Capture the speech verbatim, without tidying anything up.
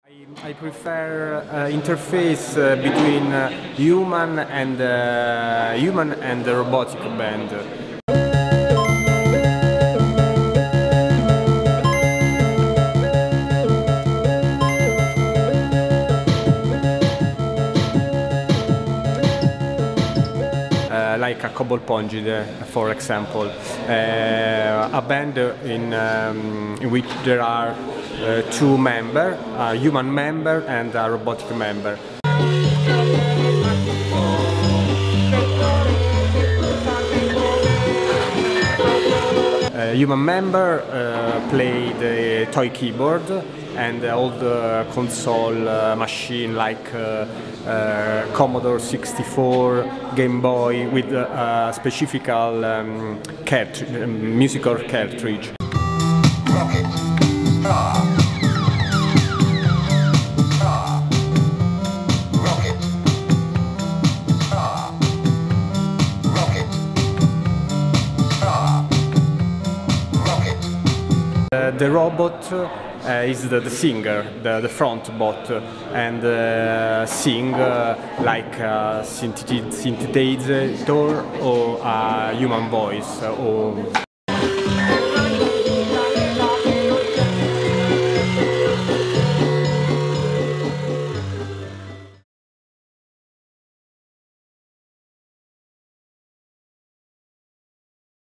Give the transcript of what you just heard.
I prefer uh, interface uh, between uh, human and uh, human and the robotic band. Uh, like a Cobol Pongide, for example, uh, a band in, um, in which there are uh, two members, a human member and a robotic member. A human member uh, play the toy keyboard and all the console uh, machine like uh, uh, Commodore sixty-four, Game Boy with a uh, specific um, cart um, musical cartridge. Rocket, star, star, rocket, star, rocket, star, rocket. Uh, the robot uh, is the, the singer, the, the front bot, and uh, sing uh, like a synthesizer or a human voice. Or